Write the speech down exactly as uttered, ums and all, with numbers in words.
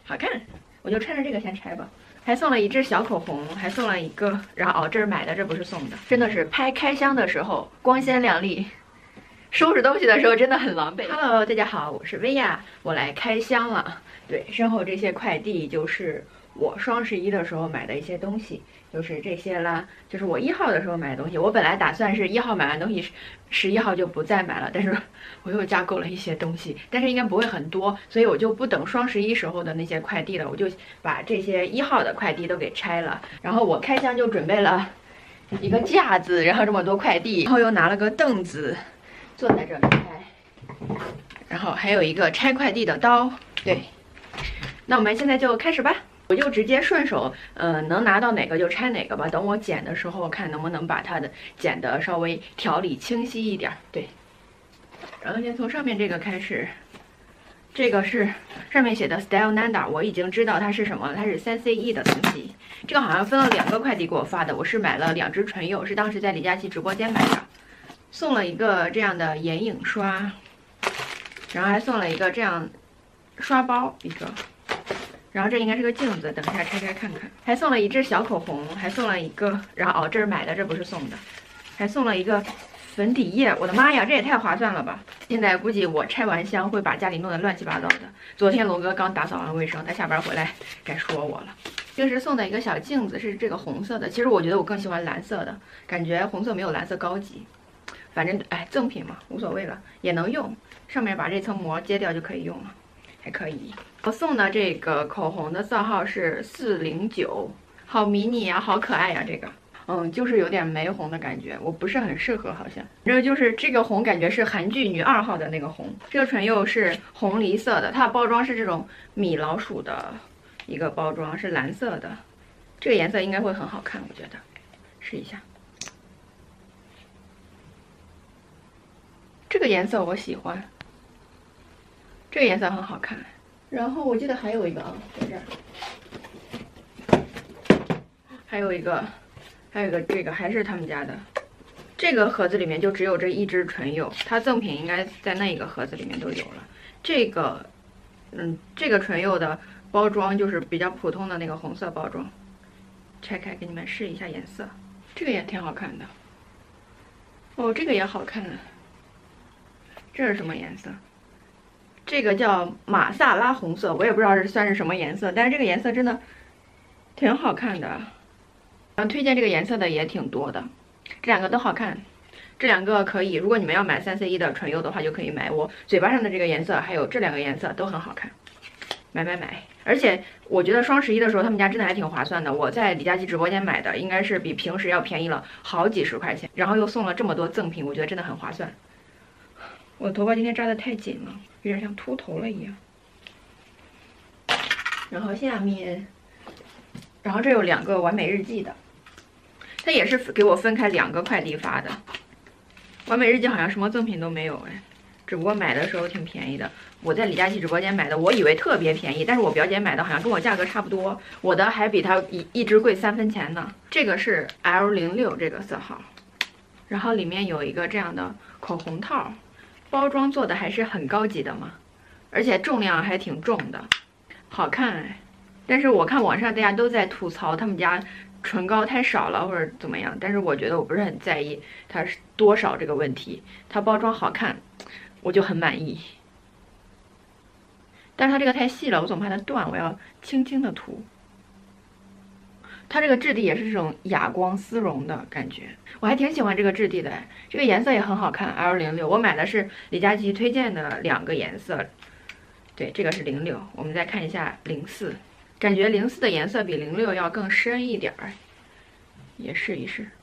好看，我就穿着这个先拆吧。还送了一支小口红，还送了一个，然后哦，这是买的，这不是送的。真的是拍开箱的时候光鲜亮丽，收拾东西的时候真的很狼狈。Hello， 大家好，我是薇娅，我来开箱了。对，身后这些快递就是我双十一的时候买的一些东西，就是这些啦，就是我一号的时候买的东西。我本来打算是一号买完东西，十一号就不再买了，但是我又加购了一些东西，但是应该不会很多，所以我就不等双十一时候的那些快递了，我就把这些一号的快递都给拆了。然后我开箱就准备了一个架子，然后这么多快递，然后又拿了个凳子坐在这里拆，然后还有一个拆快递的刀。对，那我们现在就开始吧。我就直接顺手，呃，能拿到哪个就拆哪个吧。等我剪的时候，看能不能把它的剪得稍微条理清晰一点。对，然后先从上面这个开始，这个是上面写的 Style Nanda， 我已经知道它是什么了，它是三 C E 的东西。这个好像分了两个快递给我发的，我是买了两支唇釉，是当时在李佳琦直播间买的，送了一个这样的眼影刷，然后还送了一个这样刷包一个。然后这应该是个镜子，等一下拆开看看。还送了一支小口红，还送了一个，然后哦，这是买的，这不是送的。还送了一个粉底液，我的妈呀，这也太划算了吧！现在估计我拆完箱会把家里弄得乱七八糟的。昨天龙哥刚打扫完卫生，他下班回来该说我了。这是送的一个小镜子，是这个红色的。其实我觉得我更喜欢蓝色的，感觉红色没有蓝色高级。反正哎，赠品嘛，无所谓了，也能用。上面把这层膜揭掉就可以用了。还可以，我送的这个口红的色号是四零九，好迷你呀，好可爱呀，这个，嗯，就是有点玫红的感觉，我不是很适合，好像。然后就是这个红，感觉是韩剧女二号的那个红。这个唇釉是红梨色的，它的包装是这种米老鼠的一个包装，是蓝色的，这个颜色应该会很好看，我觉得，试一下。这个颜色我喜欢。这个颜色很好看，然后我记得还有一个啊，在这儿，还有一个，还有一个这个还是他们家的，这个盒子里面就只有这一支唇釉，它赠品应该在那个盒子里面都有了。这个，嗯，这个唇釉的包装就是比较普通的那个红色包装，拆开给你们试一下颜色，这个也挺好看的。哦，这个也好看，这是什么颜色？这个叫玛萨拉红色，我也不知道是算是什么颜色，但是这个颜色真的挺好看的。然后推荐这个颜色的也挺多的，这两个都好看，这两个可以，如果你们要买三 C E 的唇釉的话，就可以买我嘴巴上的这个颜色，还有这两个颜色都很好看，买买买！而且我觉得双十一的时候他们家真的还挺划算的，我在李佳琦直播间买的，应该是比平时要便宜了好几十块钱，然后又送了这么多赠品，我觉得真的很划算。我的头发今天扎得太紧了，有点像秃头了一样。然后下面，然后这有两个完美日记的，它也是给我分开两个快递发的。完美日记好像什么赠品都没有哎，只不过买的时候挺便宜的。我在李佳琦直播间买的，我以为特别便宜，但是我表姐买的好像跟我价格差不多，我的还比它一一支贵三分钱呢。这个是 L 零六这个色号，然后里面有一个这样的口红套。包装做的还是很高级的嘛，而且重量还挺重的，好看哎。但是我看网上大家都在吐槽他们家唇膏太少了或者怎么样，但是我觉得我不是很在意它是多少这个问题，它包装好看，我就很满意。但是它这个太细了，我总怕它断，我要轻轻的涂。它这个质地也是这种哑光丝绒的感觉，我还挺喜欢这个质地的，这个颜色也很好看 ，L 零六，我买的是李佳琦推荐的两个颜色，对，这个是零六，我们再看一下零四，感觉零四的颜色比零六要更深一点儿，也试一试。